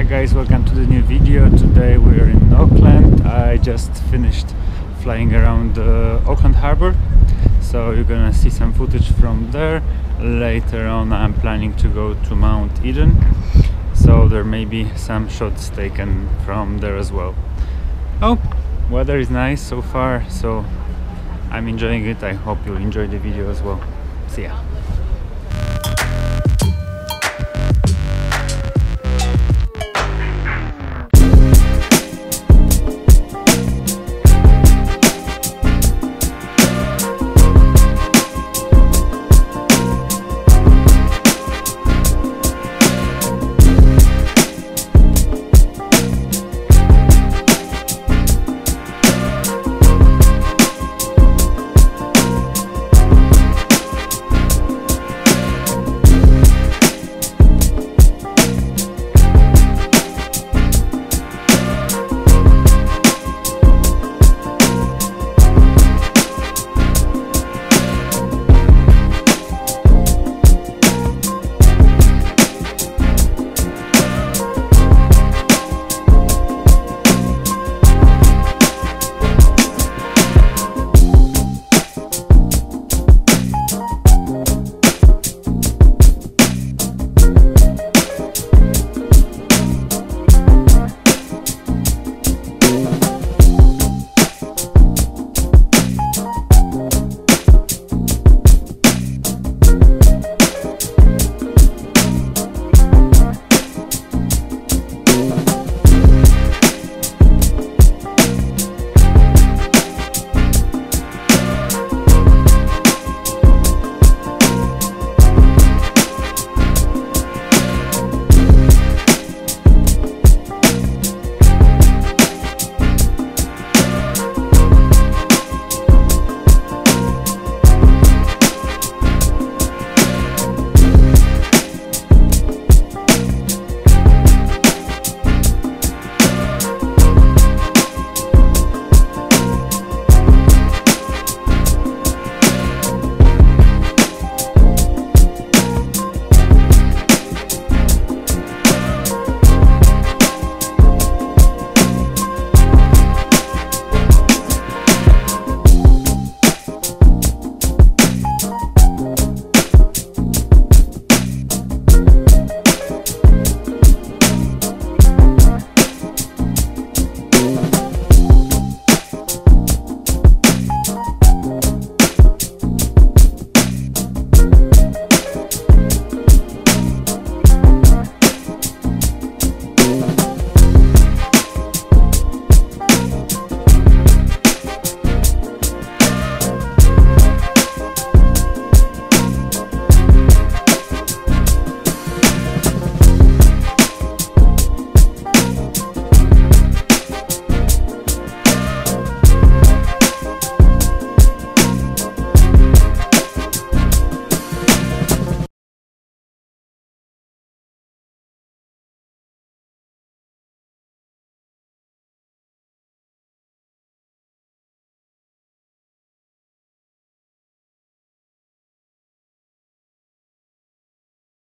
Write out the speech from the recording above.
Hi guys, welcome to the new video. Today we're in Auckland. I just finished flying around Auckland Harbour, so you're gonna see some footage from there. Later on I'm planning to go to Mount Eden, so there may be some shots taken from there as well. Oh, weather is nice so far, so I'm enjoying it. I hope you'll enjoy the video as well. See ya.